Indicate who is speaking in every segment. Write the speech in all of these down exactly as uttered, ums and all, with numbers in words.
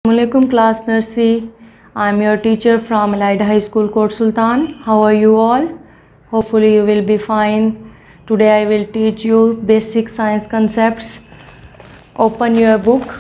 Speaker 1: Assalamualaikum class nursery. I am your teacher from Elida High School, Kot Sultan. How are you all? Hopefully you will be fine. Today I will teach you basic science concepts. Open your book,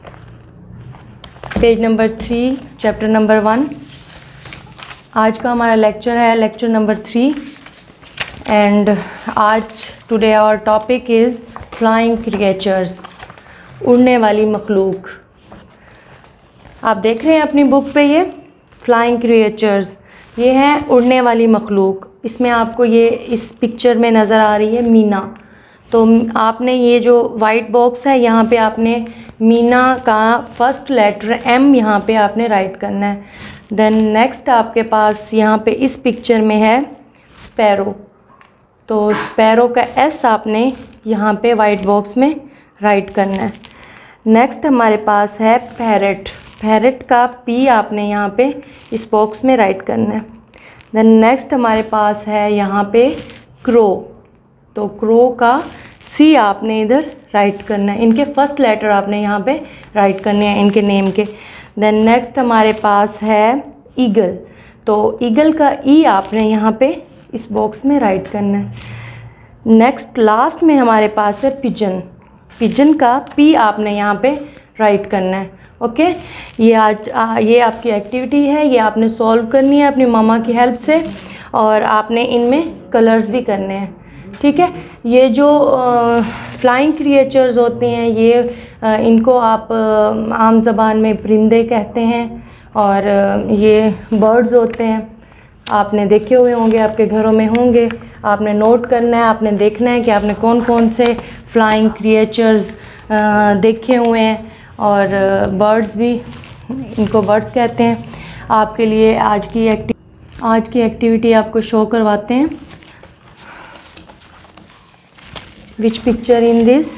Speaker 1: page number three, chapter number one. आज का हमारा lecture है lecture number three and आज today our topic is flying creatures, उड़ने वाली मखलूक। आप देख रहे हैं अपनी बुक पे ये फ्लाइंग क्रिएचर्स, ये हैं उड़ने वाली मखलूक। इसमें आपको ये इस पिक्चर में नज़र आ रही है मीना। तो आपने ये जो वाइट बॉक्स है यहाँ पे आपने मीना का फर्स्ट लेटर एम यहाँ पे आपने राइट करना है। देन नेक्स्ट आपके पास यहाँ पे इस पिक्चर में है स्पैरो, तो स्पैरो का एस आपने यहाँ पे वाइट बॉक्स में राइट करना है। नेक्स्ट हमारे पास है पैरेट, पैरेट का पी आपने यहाँ पे इस बॉक्स में राइट करना है। देन नेक्स्ट हमारे पास है यहाँ पे क्रो, तो क्रो का सी आपने इधर राइट करना है। इनके फर्स्ट लेटर आपने यहाँ पे राइट करने हैं इनके नेम के। देन नेक्स्ट हमारे पास है ईगल, तो ईगल का ई आपने यहाँ पे इस बॉक्स में राइट करना है। नेक्स्ट लास्ट में हमारे पास है पिजन, पिजन का पी आपने यहाँ पे राइट करना है। Okay okay? ये आज आ, ये आपकी एक्टिविटी है, ये आपने सॉल्व करनी है अपनी मामा की हेल्प से और आपने इनमें कलर्स भी करने हैं। ठीक है, ये जो फ्लाइंग क्रिएचर्स होते हैं ये आ, इनको आप आ, आम ज़बान में परिंदे कहते हैं और आ, ये बर्ड्स होते हैं। आपने देखे हुए होंगे, आपके घरों में होंगे। आपने नोट करना है, आपने देखना है कि आपने कौन कौन से फ्लाइंग क्रिएचर्स देखे हुए हैं और बर्ड्स भी, इनको बर्ड्स कहते हैं। आपके लिए आज की एक्टिव आज की एक्टिविटी आपको शो करवाते हैं। Which picture in this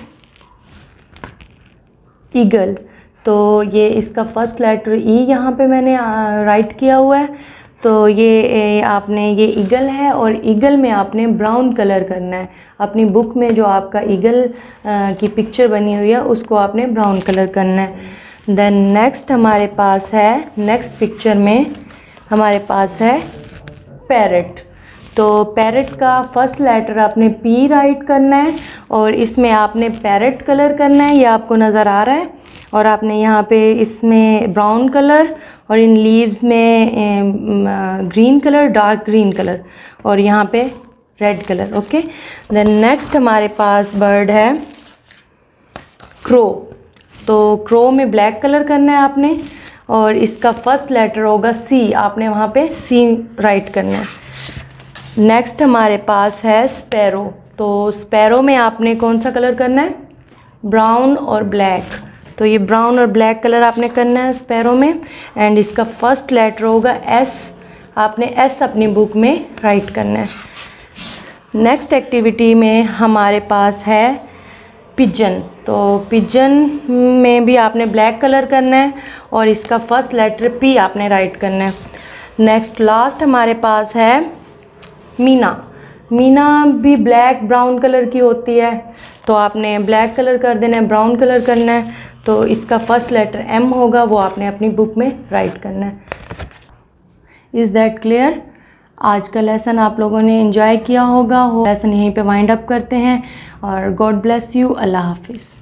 Speaker 1: eagle, तो ये इसका फर्स्ट लेटर ई यहाँ पे मैंने राइट किया हुआ है। तो ये आपने ये ईगल है और ईगल में आपने ब्राउन कलर करना है। अपनी बुक में जो आपका ईगल की पिक्चर बनी हुई है उसको आपने ब्राउन कलर करना है। देन नेक्स्ट हमारे पास है, नेक्स्ट पिक्चर में हमारे पास है पैरेट, तो पैरेट का फर्स्ट लेटर आपने पी राइट करना है और इसमें आपने पैरेट कलर करना है, ये आपको नज़र आ रहा है। और आपने यहाँ पे इसमें ब्राउन कलर और इन लीव्स में green colour, dark green colour और यहाँ पे red colour. Okay, then next हमारे पास बर्ड है क्रो, तो क्रो में ब्लैक कलर करना है आपने और इसका फर्स्ट लेटर होगा सी, आपने वहाँ पे सी राइट करना है। नेक्स्ट हमारे पास है स्पैरो, तो स्पैरो में आपने कौन सा कलर करना है, ब्राउन और ब्लैक, तो ये ब्राउन और ब्लैक कलर आपने करना है स्पैरो में एंड इसका फर्स्ट लेटर होगा एस, आपने एस अपनी बुक में राइट करना है। नेक्स्ट एक्टिविटी में हमारे पास है पिजन, तो पिजन में भी आपने ब्लैक कलर करना है और इसका फर्स्ट लेटर पी आपने राइट करना है। नेक्स्ट लास्ट हमारे पास है मीना, मीना भी ब्लैक ब्राउन कलर की होती है, तो आपने ब्लैक कलर कर देना है, ब्राउन कलर करना है, तो इसका फर्स्ट लेटर एम होगा, वो आपने अपनी बुक में राइट करना है। Is that clear? आज का लेसन आप लोगों ने एंजॉय किया होगा। लेसन यहीं पे वाइंड अप करते हैं और गॉड ब्लेस यू। अल्लाह हाफिज़।